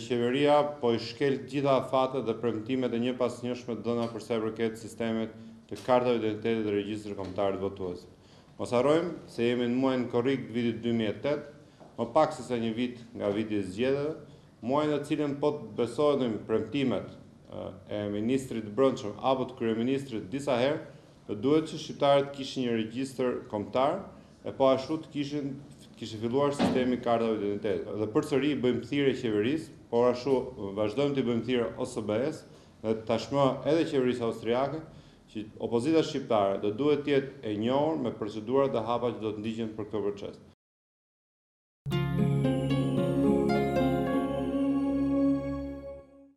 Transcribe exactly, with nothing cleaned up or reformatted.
Qeveria po i shkel gjitha afatet dhe premtimet e njëpasnjëshme dhëna përsa përket sistemit të kartave identitetit dhe regjistrit kombëtarë të votuesve. Mos harrojmë se jemi në muajin korrik të vitit dy mijë e tetë, më pak se sa një vit nga viti i zgjedhjeve, muajin në cilin po të besohen premtimet e Ministrit Brendshëm apo të kryeministrit disa herë, të duhet që shqiptarët kishin një regjistër kombëtar e po ashtu të kishin kishte filluar sistemi kartave të identitetit. Dhe përsëri bëjmë thirrje qeverisë, por ashtu vazhdojmë të bëjmë thirrje O S B E-së dhe tashmë edhe qeverisë austriake, që opozita shqiptare do duhet të jetë e njohur me procedurat dhe hapa që do të ndiqen për këtë proces.